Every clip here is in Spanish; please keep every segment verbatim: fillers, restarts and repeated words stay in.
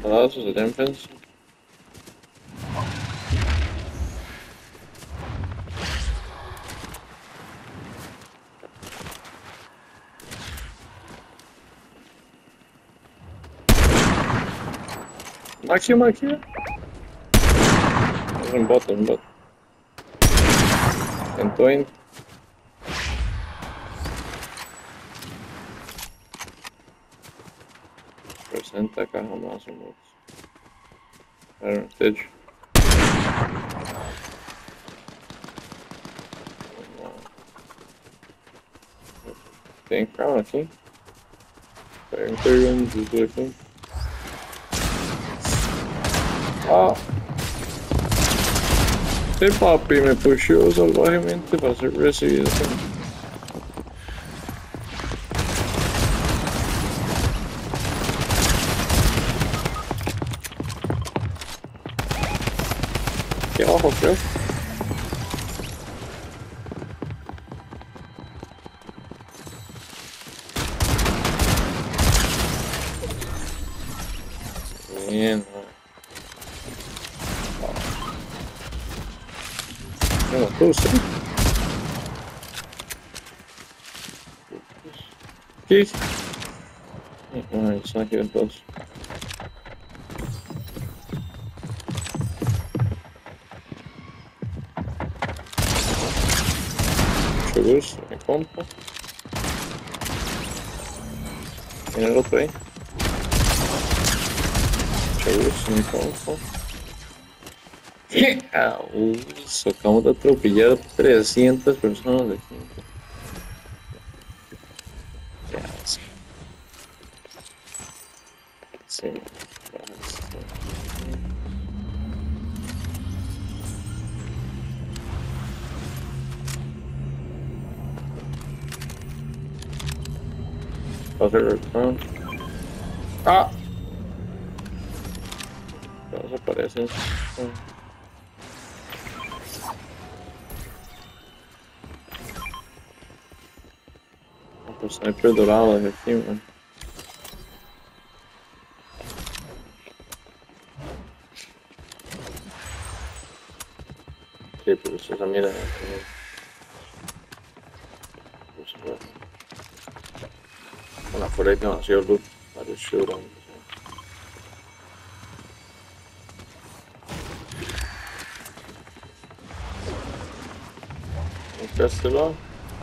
Palazos de defensa. Máximo aquí. Es un bot, un bot. En Twin. Presenta caja más o menos. Iron Stitch. Tem crown aqui. Tem pegando tudo aqui. Ah! Este papi me pushó salvajemente para ser recibido. Aquí abajo, creo. Bien. Tengo cruce. Aquí. Ay, saque el dos. Mucho gusto, me compa. Tiene el otro ahí. Mucho gusto, me compa. Abuso, acabamos de atropellar trescientas personas de aquí. Qué asco. Sí, return. Ah, todos aparecen. Pues sniper dorado desde aquí, man. Sí, pero eso esa mira. Bueno, por ahí demasiado loot. Varios showdowns. ¿De este lado?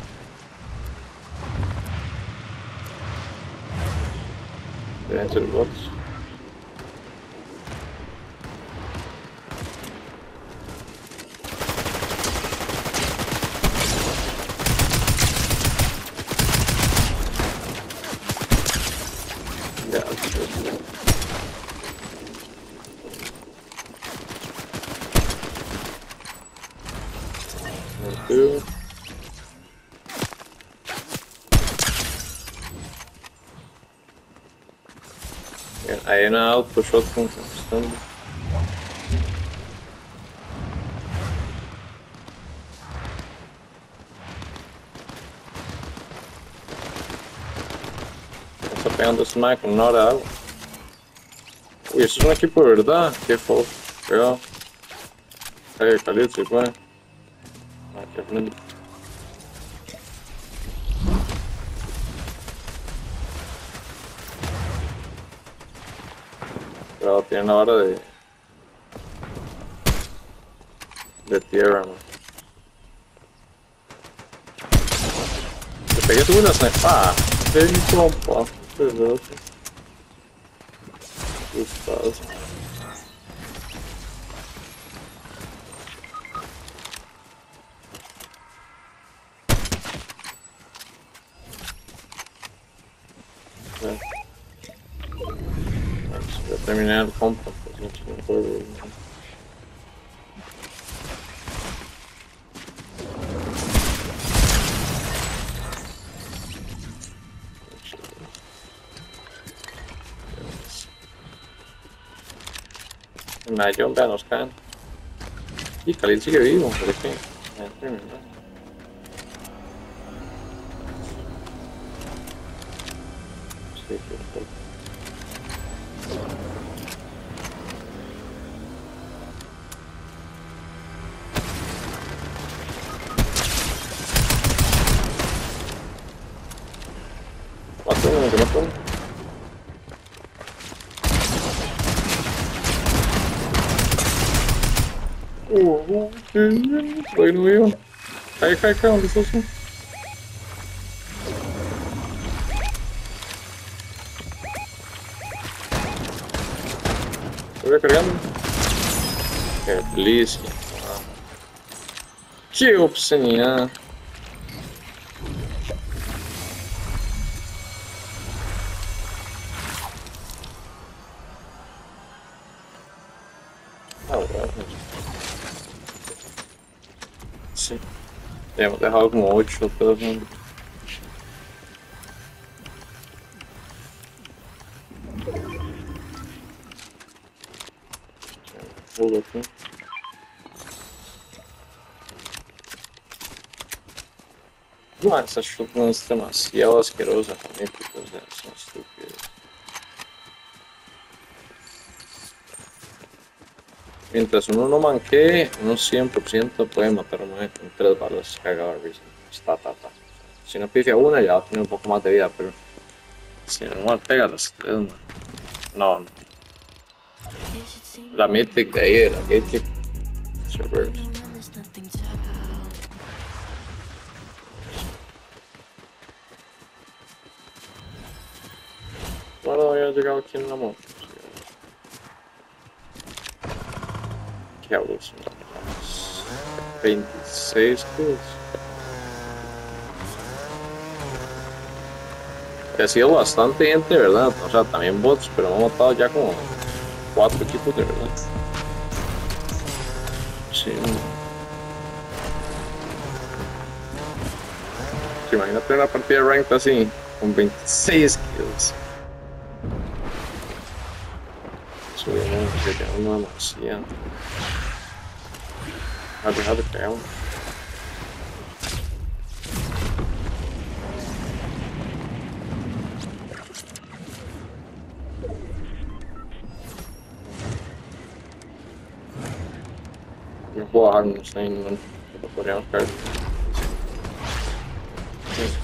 Deben ser bots. Ya, two. Bien, hay una auto shotgun contestando. Está pegando smack con una hora de agua. Uy, eso es un equipo de verdad. Qué fofo. Cuidado. Cague caliente, si puede. Ah, qué frente. Pero tiene una hora de... de tierra, man. Le pegué su una sniper. Ah, qué mi compa. Qué loco. Gustazo. Ya terminé el compa, pues no sé cómo juego. Una yomba nos caen. Y Khalid sigue vivo, pero es que... ya terminó. Sí, perfecto. Lo no veo. Cae, cae, cae, ¿dónde estás tú? Estoy recargando. Qué feliz. Qué obscenidad. Ah, bueno. Sí. Ya hemos dejado como ocho todos. Juego aquí. No, essa shotgun es demasiado asquerosa para mí, porque o sea, son estúpidos. Mientras uno no manquee, uno cien por ciento puede matar a un con tres balas cagado de risa. Está, ta, ta. Si no pifia una, ya va a tener un poco más de vida, pero si no mal pega las tres, man. No, no. La mythic de ahí, de la gatekeep. Servers. Bueno, había llegado aquí en la moto. ¿Qué hago? veintiséis kills. Ha sido bastante gente, ¿verdad? O sea, también bots, pero hemos matado ya como cuatro equipos de verdad. Sí. Imagínate una partida de ranked así, con veintiséis kills. Subimos, sería una demasiado. A dejar de pegar. No puedo bajarnos ahí, no. Lo podríamos caer. Sí.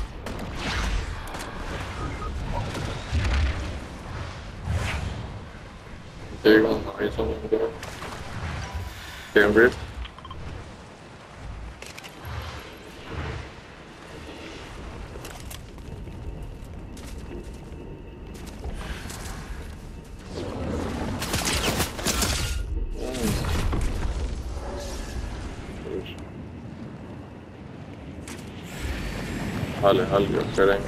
Llego, no, ahí son un poco. Llegan rift. Jale, jale, esperen.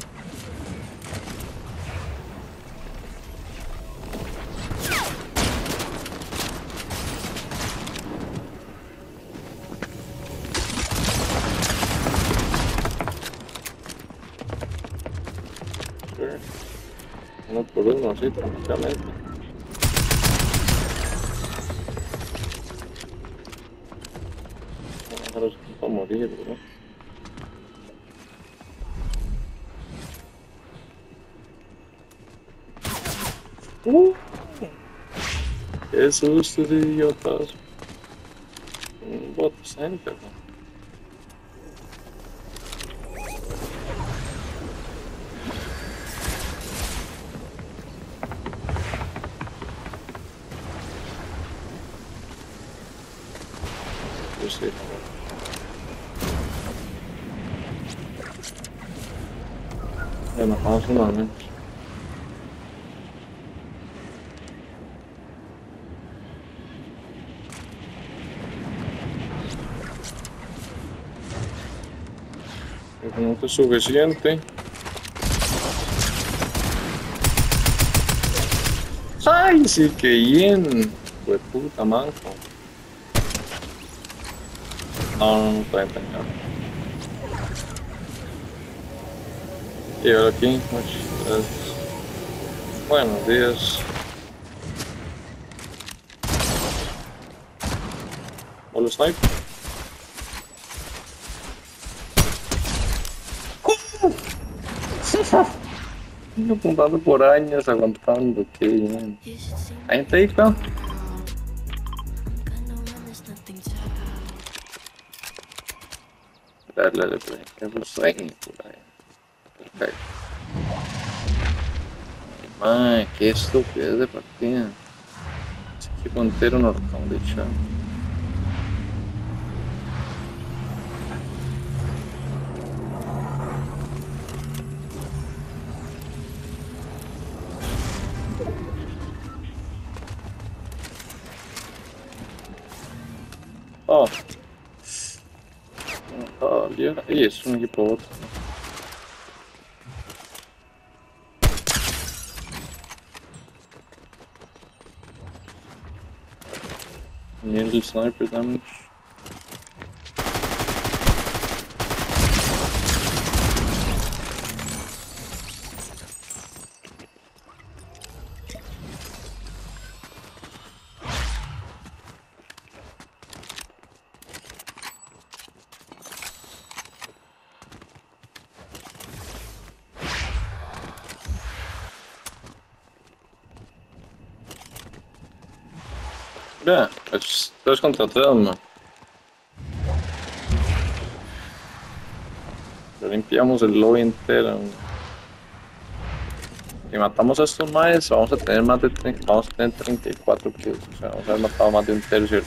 Uno por uno, así, tranquilamente. Ahora es va a morir, bro. Uh, ¡Qué susto de idiotas! Un bot center, ¿no? Yo sé. Ya nos vamos una menos. No es suficiente. ¡Ay, sí, qué bien! Fue puta manco. No, no, no puede engañar. Y ahora aquí, muchas gracias. Buenos días. Hola, sniper. Yo apuntando por años, aguantando, qué bien. Ahí te dijo. Dale, dale, por ahí. Que lo sueño por ahí. Perfecto. Ay, qué estupidez de partida. Ese equipo entero nos lo acabamos de echar. No. Oh, Dios. Y es un equipo bot. Nearly sniper damage. Ya, es tres contra tres, man. Le limpiamos el lobby entero. Man. Si matamos a estos maes, vamos a tener más de treinta, vamos a tener treinta y cuatro kills. O sea, vamos a haber matado más de un tercio.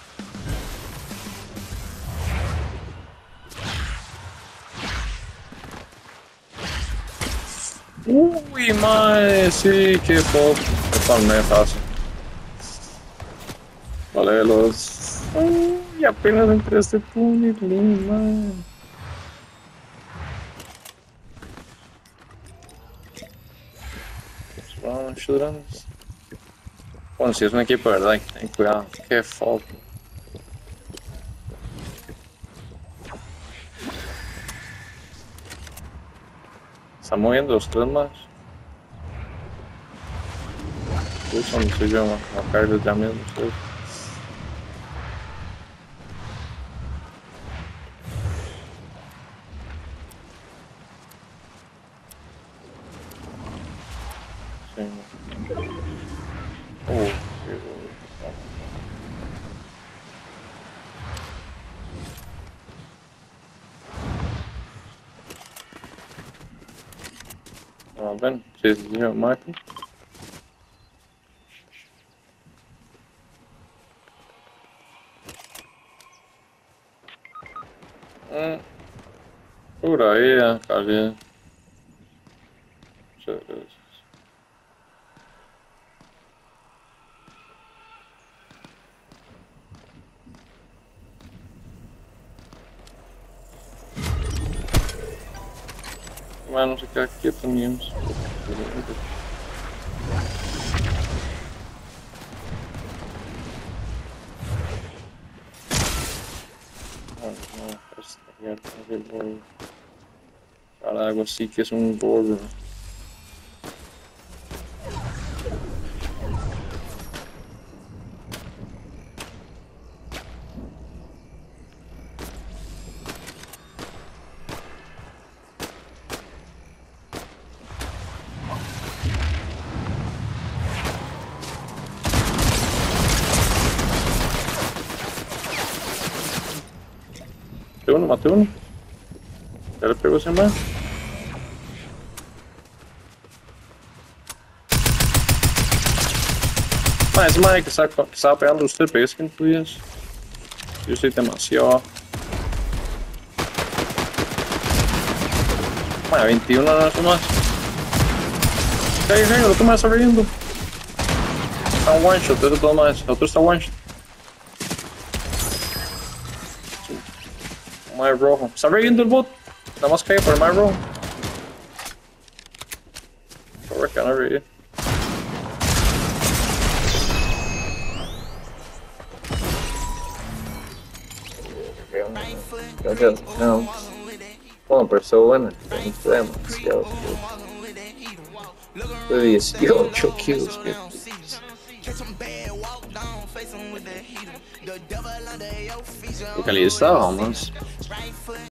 Uy, mae, sí, qué pop. Esto no es fácil. Vale, los. Uy, apenas entré a este túnel, mae. Vamos, shotguns. Bueno, si es un equipo, de verdad, ten cuidado. Qué fuck. Están moviendo los tres más. Uy, no soy yo, man. Voy a caerles ya mismo. ¿Sí? Sí, man. Uh, qué bueno. Ah, ven, sí, sí, sí, Michael. Mm, pura vida, casi. Muchas gracias. Mano, se queda quieto, niños. No, no, es el gordo. Ahora algo así que es un gordo. Maté uno, maté uno. Ya le pegó ese man. Man, ese man que estaba, que estaba pegando a usted, pegué cinco días. Yo estoy demasiado abajo. Man, veintiuno no es más. Hey, hey, el otro man está riendo. Está one shot, esos dos más. El otro está one shot. Mae rojo. Está riendo el bot. Nada más cae por el mae rojo. Por que no reír. Gracias. No. Bueno, pero estuvo buena. Demasiado. De dieciocho kills. ¿Qué calidad estaba, más?